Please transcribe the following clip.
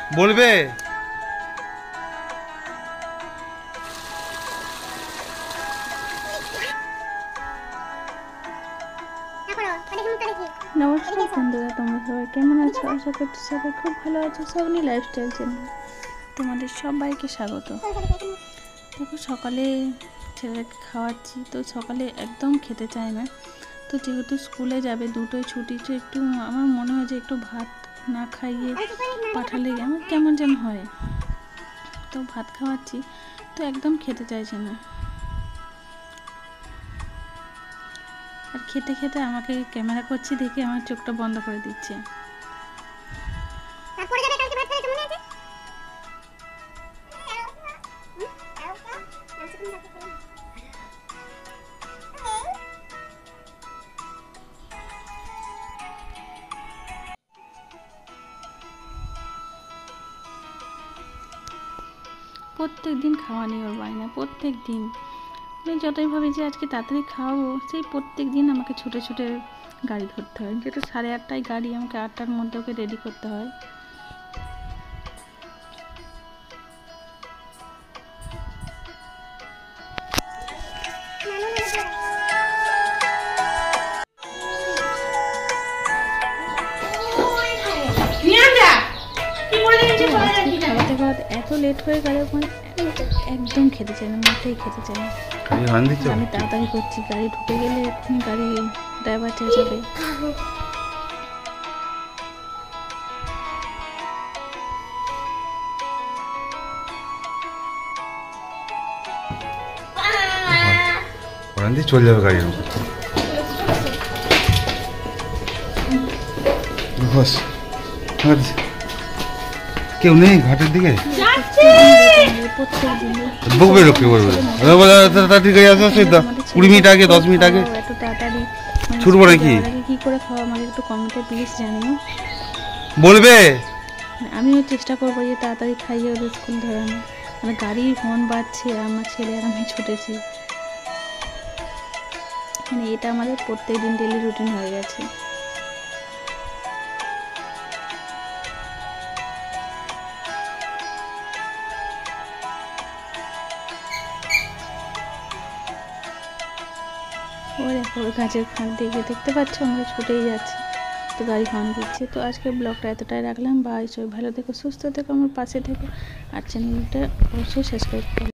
বলবে নমস্কার বন্ধুরা, তোমরা সবাই কেমন আছো? আশা করছি সবাই খুব ভালো আছো। শ্রাবণী লাইফস্টাইল চ্যানেল তোমাদের সবাইকে স্বাগত। দেখো, সকালে ছেলেকে খাওয়াচ্ছি, তো সকালে একদম খেতে চায় না। তো যেহেতু স্কুলে যাবে, দুটোই ছুটি, তো একটু আমার মনে হয় যে একটু ভাত না খাইয়ে পাঠালে আমার কেমন যেন হয়। তো ভাত খাওয়াচ্ছি, তো একদম খেতে চাইছে না। আর খেতে খেতে আমাকে ক্যামেরা করছি দেখে আমার চোখটা বন্ধ করে দিচ্ছে। প্রত্যেক দিন খাওয়া নিয়ে ওর বায়না, প্রত্যেক দিন। আমি যতই ভাবি যে আজকে তাড়াতাড়ি খাওয়াবো, সেই প্রত্যেক দিন আমাকে ছুটে ছুটে গাড়ি ধরতে হয়। যেহেতু 8:30টায় গাড়ি, আমাকে 8টার মধ্যে ওকে রেডি করতে হয়। খাওয়াতে খাওয়াতে এত লেট হয়ে গেল, একদম খেতে চাই না, মোটেই খেতে চাই না। আমি তাড়াতাড়ি করছি, গাড়ি ঢুকে গেলে এক্ষুনি গাড়ি ড্রাইভার চেঁচাবে। চলে যাবে গাড়ি। কেউ নেই ঘাটের দিকে, বকবে লোককে, বলবে 20 মিনিট আগে 10 মিনিট আগে একটু তাড়াতাড়ি ছুটবো নাকি? কি করে খাওয়া আমাকে একটু কমেন্টে প্লিজ জানিও। বলবে আমিও চেষ্টা করবো যে তাড়াতাড়ি খাইয়ে ওদের স্কুল ধরানো। মানে গাড়ির হর্ন বাজছে, আমার ছেলে আর আমি ছুটেছি। মানে এটা আমাদের প্রত্যেক দিন ডেলি রুটিন হয়ে গেছে। ওর এখন গাছের ফাঁক দিয়ে দেখতে পাচ্ছ আমরা ছুটেই যাচ্ছি, তো গাড়ি হর্ন দিচ্ছে। তো আজকের ব্লগটা এতটাই রাখলাম। বাই, সবাই ভালো থেকো, সুস্থ থেকো, আমার পাশে থেকো, আর চ্যানেলটা অবশ্যই সাবস্ক্রাইব করো।